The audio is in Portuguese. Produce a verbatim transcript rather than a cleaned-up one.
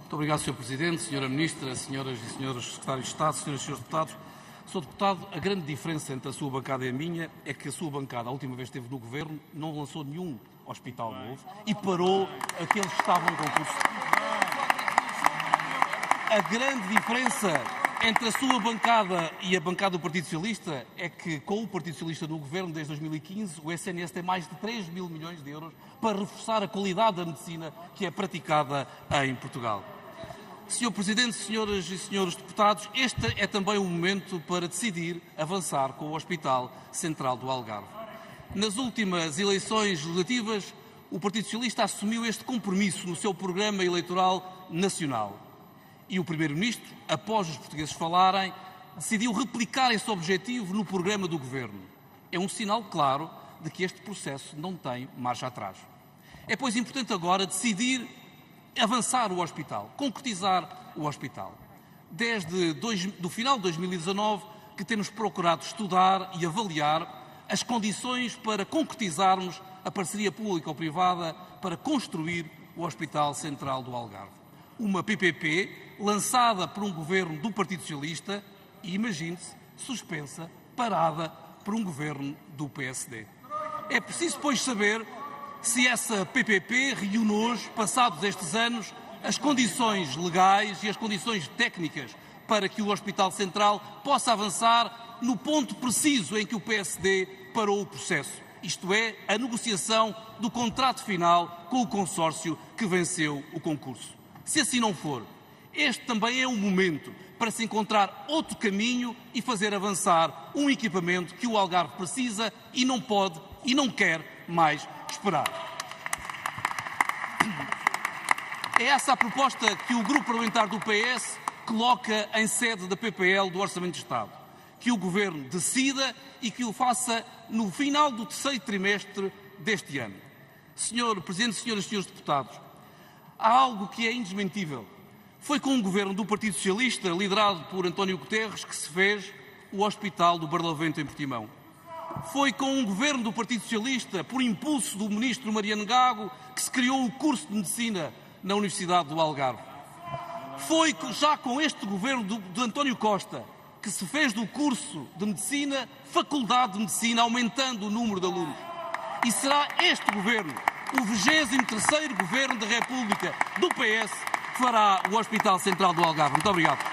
Muito obrigado, senhor Presidente, senhora Ministra, senhoras e senhores Secretários de Estado, senhoras e senhores Deputados. senhor Deputado, a grande diferença entre a sua bancada e a minha é que a sua bancada, a última vez que esteve no Governo, não lançou nenhum hospital novo e parou aqueles que estavam em concurso. A grande diferença entre a sua bancada e a bancada do Partido Socialista é que, com o Partido Socialista no Governo desde dois mil e quinze, o S N S tem mais de três mil milhões de euros para reforçar a qualidade da medicina que é praticada em Portugal. senhor Presidente, senhoras e senhores deputados, este é também o momento para decidir avançar com o Hospital Central do Algarve. Nas últimas eleições legislativas, o Partido Socialista assumiu este compromisso no seu programa eleitoral nacional. E o Primeiro-Ministro, após os portugueses falarem, decidiu replicar esse objetivo no programa do Governo. É um sinal claro de que este processo não tem marcha atrás. É, pois, importante agora decidir avançar o hospital, concretizar o hospital. Desde dois, do final de dois mil e dezanove que temos procurado estudar e avaliar as condições para concretizarmos a parceria público-privada para construir o Hospital Central do Algarve. Uma P P P lançada por um governo do Partido Socialista e, imagine-se, suspensa, parada por um governo do P S D. É preciso, pois, saber se essa P P P reúne hoje, passados estes anos, as condições legais e as condições técnicas para que o Hospital Central possa avançar no ponto preciso em que o P S D parou o processo, isto é, a negociação do contrato final com o consórcio que venceu o concurso. Se assim não for, este também é um momento para se encontrar outro caminho e fazer avançar um equipamento que o Algarve precisa e não pode e não quer mais esperar. É essa a proposta que o Grupo Parlamentar do P S coloca em sede da P P L do Orçamento de Estado. Que o Governo decida e que o faça no final do terceiro trimestre deste ano. senhor Presidente, senhoras e senhores deputados, há algo que é indesmentível. Foi com o Governo do Partido Socialista, liderado por António Guterres, que se fez o Hospital do Barlavento em Portimão. Foi com um governo do Partido Socialista, por impulso do ministro Mariano Gago, que se criou o curso de Medicina na Universidade do Algarve. Foi já com este governo do, de António Costa que se fez do curso de Medicina Faculdade de Medicina, aumentando o número de alunos. E será este governo, o vigésimo terceiro governo da República do P S, que fará o Hospital Central do Algarve. Muito obrigado.